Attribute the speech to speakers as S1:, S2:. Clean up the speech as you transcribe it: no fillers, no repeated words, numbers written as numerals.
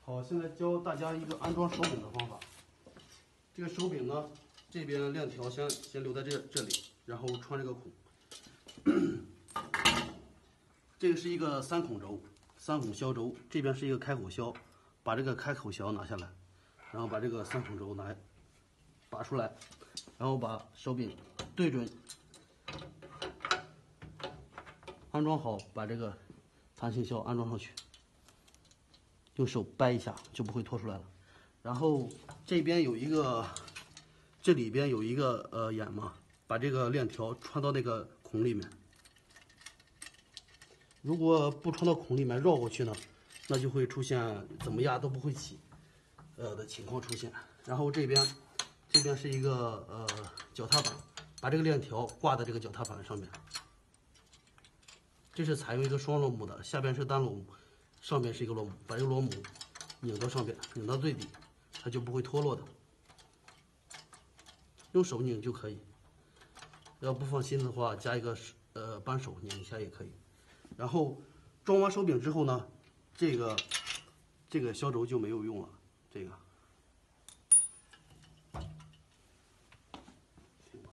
S1: 好，现在教大家一个安装手柄的方法。这个手柄呢，这边链条先留在这里，然后穿这个孔。这个是一个3孔轴，3孔销轴，这边是一个开口销，把这个开口销拿下来，然后把这个3孔轴拔出来，然后把手柄对准，安装好，把这个弹性销安装上去。用手掰一下就不会脱出来了。然后这边有一个，这里边有一个眼嘛，把这个链条穿到那个孔里面。如果不穿到孔里面绕过去呢，那就会出现怎么压都不会起的情况出现。然后这边是一个脚踏板，把这个链条挂在这个脚踏板上面。这是采用一个双螺母的，下边是单螺母。上面是一个螺母，把这个螺母拧到上边，拧到最底，它就不会脱落的。用手拧就可以，要不放心的话，加一个扳手拧一下也可以。然后装完手柄之后呢，这个销轴就没有用了，这个。